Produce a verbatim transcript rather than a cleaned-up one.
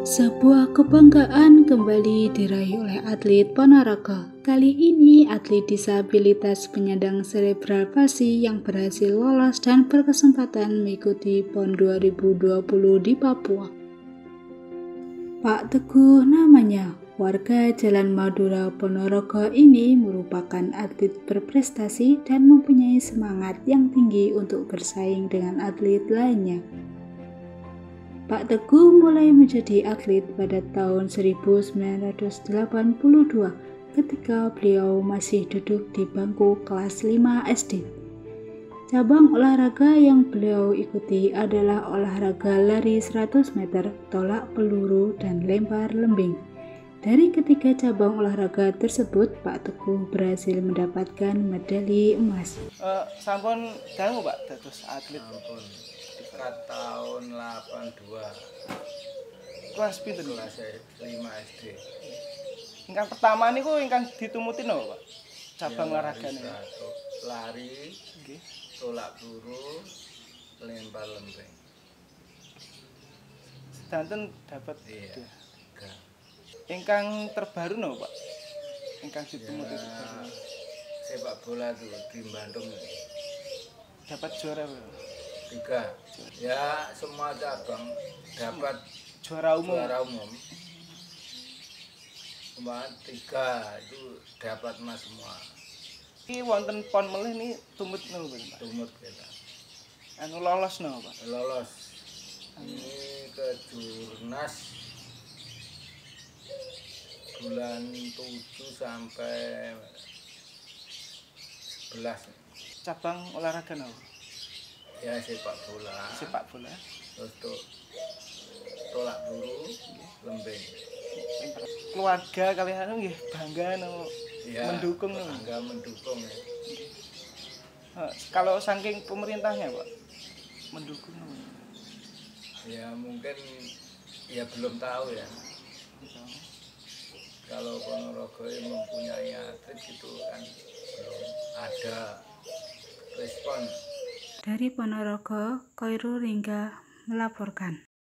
Sebuah kebanggaan kembali diraih oleh atlet Ponorogo. Kali ini atlet disabilitas penyandang cerebral palsy yang berhasil lolos dan berkesempatan mengikuti PON dua ribu dua puluh di Papua. Pak Teguh namanya, warga Jalan Madura Ponorogo ini merupakan atlet berprestasi dan mempunyai semangat yang tinggi untuk bersaing dengan atlet lainnya. Pak Teguh mulai menjadi atlet pada tahun seribu sembilan ratus delapan puluh dua ketika beliau masih duduk di bangku kelas lima S D. Cabang olahraga yang beliau ikuti adalah olahraga lari seratus meter, tolak peluru, dan lempar lembing. Dari ketiga cabang olahraga tersebut, Pak Teguh berhasil mendapatkan medali emas. Uh, sampun dangu Pak dados atlet. Sampun kat tahun delapan dua. Kelas pinten? Kelas lima S D. Ingkang pertama niku ingkang ditumuti napa Pak? Cabang Ya, olahragane. Lari, Nggih. Tolak peluru, lempar lembing. Sedanten dapat Iya. tiga. Tiga. Ingkang terbaru napa Pak? Ingkang ditumuti Ya, terbaru. sepak bola tuh di Bandung Dapat juara Pak? tiga. Ya, semua cabang dapat Juara umum. juara umum. Cuma tiga itu dapat emas semua. Iki wonten pon melih ni tumut napa Pak? Tumut kita. Anu lolos napa Pak? Lolos. Ini ke Jurnas bulan tujuh sampai sebelas. Cabang olahraga napa? Ya, sepak bola. Sepak bola. Terus tuh tolak peluru, lembing. Keluarga kalian nggih bangga no, Ya, mendukung no. bangga mendukung ya. Uh, kalau saking pemerintahnya Pak mendukung no. Ya mungkin ya belum tahu ya. Kalau Ponorogo mempunyai atlet itu kan belum ada respon. Dari Ponorogo, Khairul Ringga melaporkan.